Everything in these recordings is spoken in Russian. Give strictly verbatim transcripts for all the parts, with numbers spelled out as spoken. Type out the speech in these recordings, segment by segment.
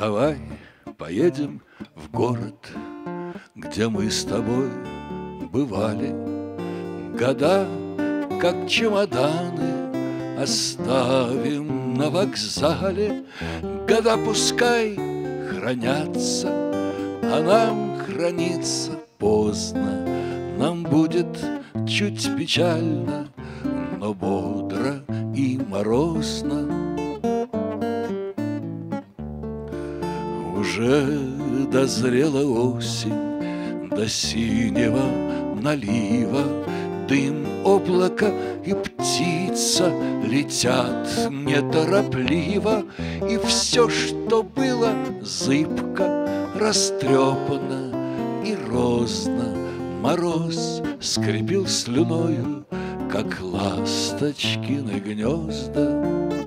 Давай поедем в город, где мы с тобой бывали. Года, как чемоданы, оставим на вокзале. Года пускай хранятся, а нам храниться поздно. Нам будет чуть печально, но бодро и морозно. Уже дозрела осень до синего налива, дым, облако и птица летят неторопливо, и все, что было зыбко, растрепано и розно. Мороз скрипел слюною, как ласточкины гнезда.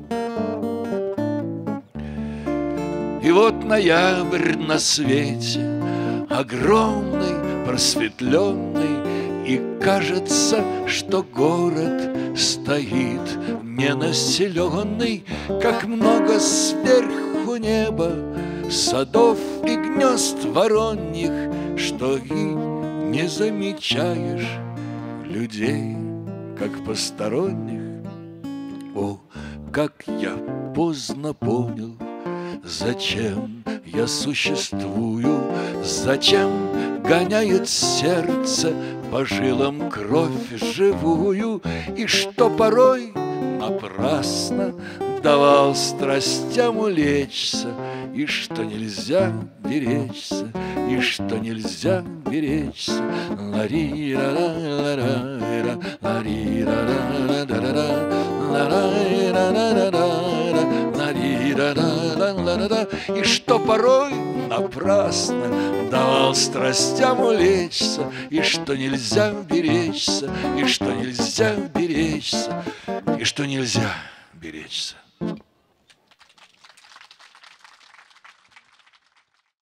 И вот ноябрь на свете, огромный, просветленный, и кажется, что город стоит ненаселенный, как много сверху неба, садов и гнезд вороньих, что и не замечаешь людей, как посторонних. О, как я поздно понял, зачем я существую, зачем гоняет сердце по жилам кровь живую, и что порой напрасно давал страстям улечься, и что нельзя беречься, и что нельзя беречься. И что порой напрасно давал страстям улечься, и что нельзя беречься, и что нельзя беречься, и что нельзя беречься.